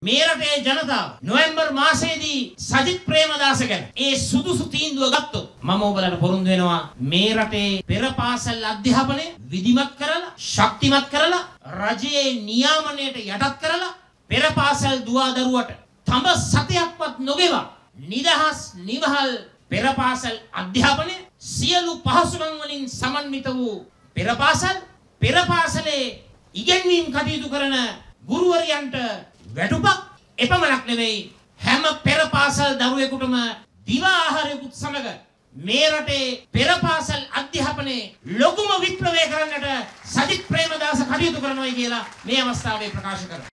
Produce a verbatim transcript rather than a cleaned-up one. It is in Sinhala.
මේ රටේ ජනතාව නොවැම්බර් මාසයේදී සජිත් ප්‍රේමදාස ගැන ඒ සුදුසු තීන්දුව ගත්තොත් මම ඔබලට පොරොන්දු වෙනවා මේ රටේ පෙර පාසල් අධ්‍යාපනය විධිමත් කරලා ශක්තිමත් කරලා රජයේ නියාමනයට යටත් කරලා පෙර පාසල් දුවා දරුවට තඹ සතයක්වත් නොගෙවා නිදහස් නිවහල් පෙර පාසල් අධ්‍යාපනය සියලු පහසුකම් වලින් සමන්විත වූ පෙර පාසල් පෙර පාසලේ ඉගෙනීම් කටයුතු කරන ගුරුවරයන්ට වැටුපක් එපමණක් නෙවෙයි හැම පෙර පාසල් දරුවෙකුටම දිවා ආහාරයකුත් සමග මේ රටේ පෙර පාසල් අධ්‍යාපනයේ ලොකුම විප්ලවය කරන්නට සජිත් ප්‍රේමදාස කටයුතු කරනවා කියලා මේ අවස්ථාවේ ප්‍රකාශ කරනවා.